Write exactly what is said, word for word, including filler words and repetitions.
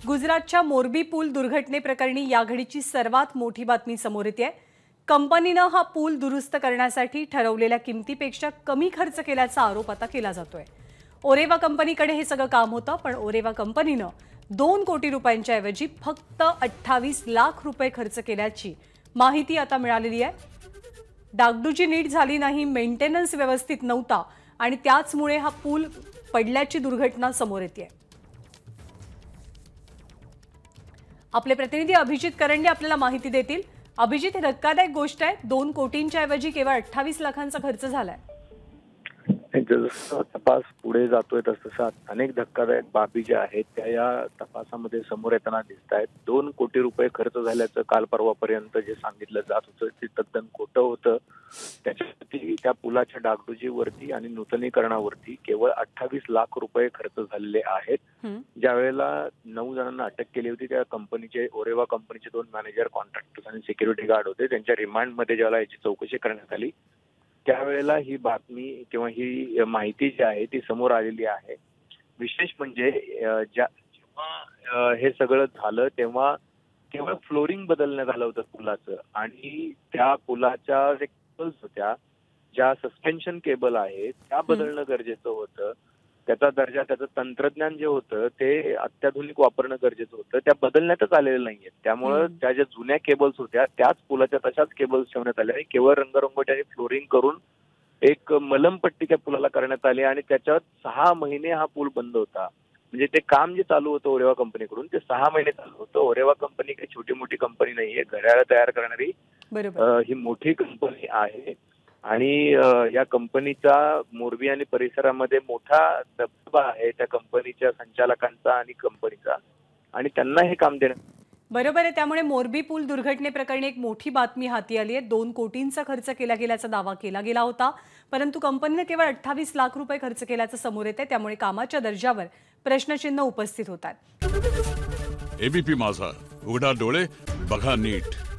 गुजरातच्या मोरबी पूल दुर्घटनेप्रकरणी या घडीची सर्वात मोठी बातमी समोर येते आहे। कंपनीने हा पूल दुरुस्त करण्यासाठी ठरवलेल्या किमतीपेक्षा कमी खर्च केल्याचा आरोप आता केला जातोय। ओरेवा कंपनीकडे हे सगळं काम होतं, पण ओरेवा कंपनीने दोन कोटी रुपयांच्या ऐवजी फक्त अठ्ठावीस लाख रुपये खर्च केल्याची माहिती आता मिळालेली आहे। डागडुजी नीट झाली नाही, मेंटेनन्स व्यवस्थित नव्हता आणि त्याचमुळे हा पूल पडल्याची दुर्घटना समोर येते। आपले प्रतिनिधी अभिजित करंडे आपल्याला माहिती देतील। अभिजित, ही धक्कादायक गोष्ट आहे, दोन कोटींच्या ऐवजी केवळ अठ्ठावीस लाखांचा खर्च झालाय। जसं तपास पुढे जातोय तसं अनेक धक्कादायक बाबी ज्या आहेत त्या या तपासामध्ये समोर येताना दिसत आहेत। दोन कोटी रुपये खर्च झाल्याचं काल परवापर्यंत जे सांगितलं जात होतं ते तद्दन खोटं होतं। त्याच्यावरती त्या पुलाच्या डागडुजीवरती आणि नूतनीकरणावरती केवळ अठ्ठावीस लाख रुपये खर्च झालेले आहेत। ज्या वेळेला नऊ जणांना अटक केली होती त्या कंपनीचे ओरेवा कंपनीचे दोन मॅनेजर, कॉन्ट्रॅक्टर्स आणि सिक्युरिटी गार्ड होते, त्यांच्या रिमांडमध्ये ज्यावेळेला याची चौकशी करण्यात आली त्यावेळेला ही बातमी किंवा ही माहिती जी आहे ती समोर आलेली आहे। विशेष म्हणजे ज्या जेव्हा हे सगळं झालं तेव्हा केवळ फ्लोरिंग बदलण्यात आलं होतं पुलाचं आणि त्या पुलाच्या जे केबल्स होत्या, ज्या सस्पेन्शन केबल आहेत त्या बदलणं गरजेचं होतं। त्याचा दर्जा, त्याचं तंत्रज्ञान जे होतं ते अत्याधुनिक वापरणं गरजेचं होतं, त्या बदलण्यातच आलेलं नाहीये। त्यामुळे त्या ज्या जुन्या केबल्स होत्या त्याच पुलाच्या तशाच केबल्स ठेवण्यात आल्या आणि केवळ रंगरंगोटी फ्लोरिंग करून एक मलमपट्टी त्या पुलाला करण्यात आली आणि त्याच्यात सहा महिने हा पूल बंद होता। म्हणजे ते काम जे चालू होतं ओरेवा कंपनीकडून ते सहा महिने चालू होतं। ओरेवा कंपनी काही छोटी मोठी कंपनी नाहीये, घड्याळ तयार करणारी ही मोठी कंपनी आहे आणि या कंपनीचा मोरबी आणि परिसरामध्ये मोठा दबदबा आहे त्या कंपनीच्या संचालकांचा आणि कंपनीचा, आणि त्यांना हे काम देण्यात बरोबर आहे। त्यामुळे मोरबी पूल दुर्घटनेप्रकरणी एक मोठी बातमी हाती आली आहे। दोन कोटींचा खर्च केला गेल्याचा दावा केला गेला होता, परंतु कंपनीने केवळ अठ्ठावीस लाख रुपये खर्च केल्याचं समोर येते। त्यामुळे कामाच्या दर्जावर प्रश्नचिन्ह उपस्थित होतात। एबीपी माझा, उघडा डोळे बघा नीट।